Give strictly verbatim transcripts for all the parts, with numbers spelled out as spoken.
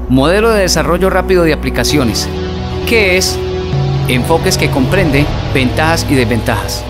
Modelo de desarrollo rápido de aplicaciones. ¿Qué es? Enfoques que comprende ventajas y desventajas.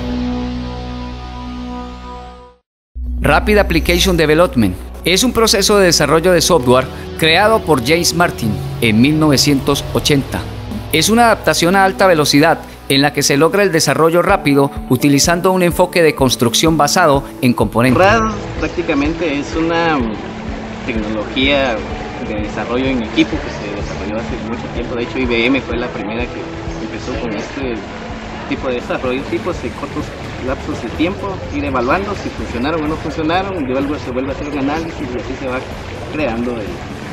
Rapid Application Development es un proceso de desarrollo de software creado por James Martin en mil novecientos ochenta. Es una adaptación a alta velocidad en la que se logra el desarrollo rápido utilizando un enfoque de construcción basado en componentes. R A D prácticamente es una tecnología de desarrollo en equipo que se desarrolló hace mucho tiempo. De hecho, I B M fue la primera que empezó con este tipo de desarrollo, tipos de cortos lapsos de tiempo, ir evaluando si funcionaron o no funcionaron, y luego se vuelve a hacer un análisis y así se va creando el,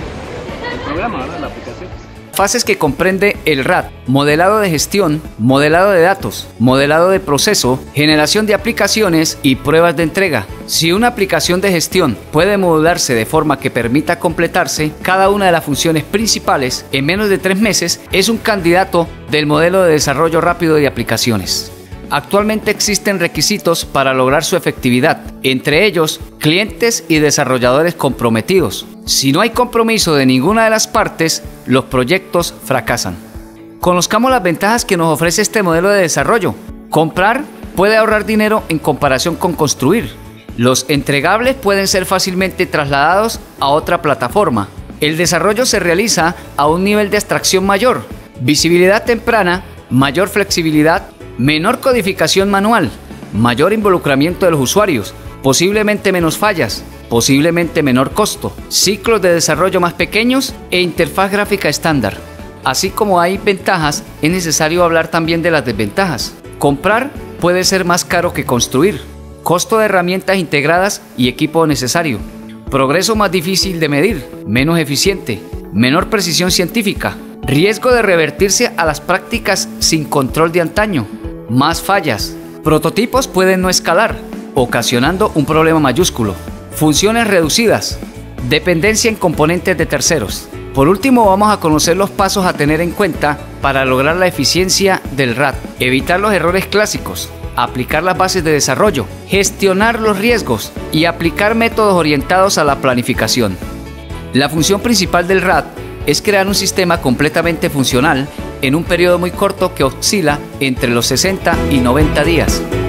el programa, ¿verdad? La aplicación. Fases que comprende el R A D: modelado de gestión, modelado de datos, modelado de proceso, generación de aplicaciones y pruebas de entrega. Si una aplicación de gestión puede modularse de forma que permita completarse cada una de las funciones principales en menos de tres meses, es un candidato del modelo de desarrollo rápido de aplicaciones. Actualmente existen requisitos para lograr su efectividad, entre ellos clientes y desarrolladores comprometidos. Si no hay compromiso de ninguna de las partes, los proyectos fracasan. Conozcamos las ventajas que nos ofrece este modelo de desarrollo. Comprar puede ahorrar dinero en comparación con construir. Los entregables pueden ser fácilmente trasladados a otra plataforma. El desarrollo se realiza a un nivel de abstracción mayor. Visibilidad temprana, mayor flexibilidad, menor codificación manual, mayor involucramiento de los usuarios, posiblemente menos fallas, posiblemente menor costo, ciclos de desarrollo más pequeños e interfaz gráfica estándar. Así como hay ventajas, es necesario hablar también de las desventajas. Comprar puede ser más caro que construir. Costo de herramientas integradas y equipo necesario. Progreso más difícil de medir, menos eficiente, menor precisión científica. Riesgo de revertirse a las prácticas sin control de antaño. Más fallas. Prototipos pueden no escalar, ocasionando un problema mayúsculo. Funciones reducidas. Dependencia en componentes de terceros. Por último, vamos a conocer los pasos a tener en cuenta para lograr la eficiencia del R A D. Evitar los errores clásicos. Aplicar las bases de desarrollo. Gestionar los riesgos y aplicar métodos orientados a la planificación. La función principal del R A D es crear un sistema completamente funcional en un periodo muy corto que oscila entre los sesenta y noventa días.